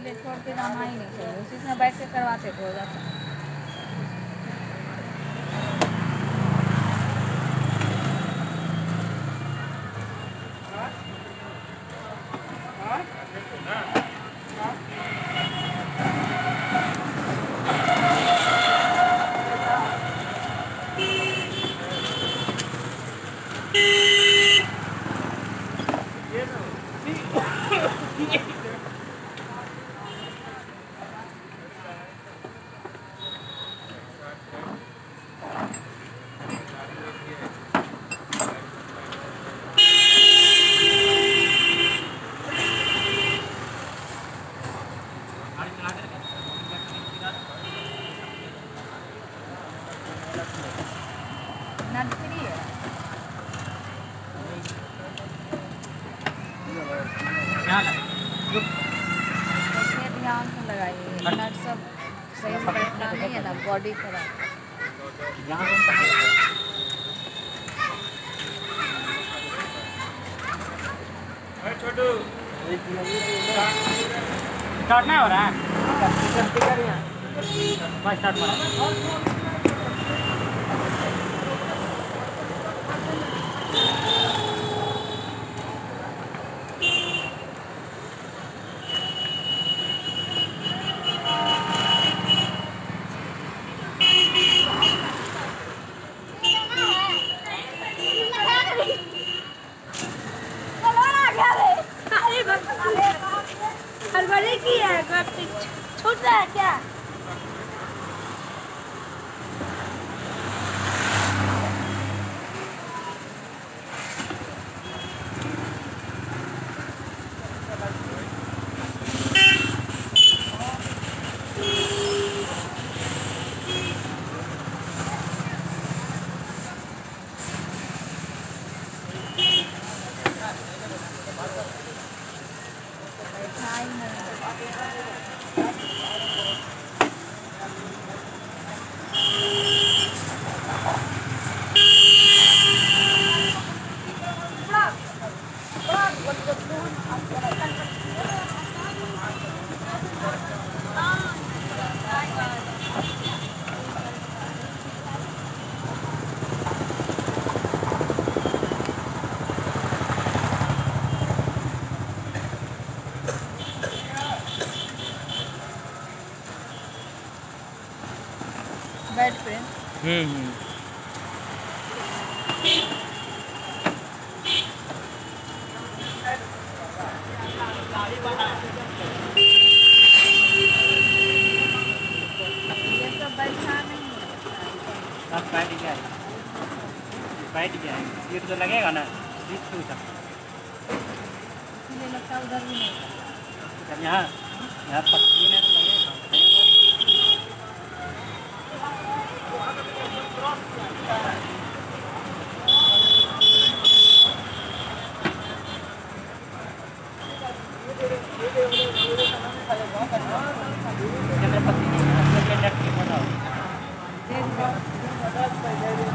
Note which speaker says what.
Speaker 1: इसीलिए छोड़ के जाना ही नहीं चाहिए, उसी में बैठ के करवाते तो हो जाता। ध्यान से लगाइए, नट सब सही से बैठना नहीं है ना, बॉडी खराब।
Speaker 2: छोटू स्टार्ट नहीं हो रहा है, स्टार्ट मारा।
Speaker 3: हड़बड़ी की है, छूट रहा है क्या?
Speaker 1: बेड पे ये सब बैठा नहीं है,
Speaker 2: बैठ गया है, सीट तो लगेगा ना, सीट तो
Speaker 1: इसलिए लगता उधर भी नहीं।
Speaker 2: यहाँ यहाँ पत्ती नहीं तो लगेगा।
Speaker 1: देख लो।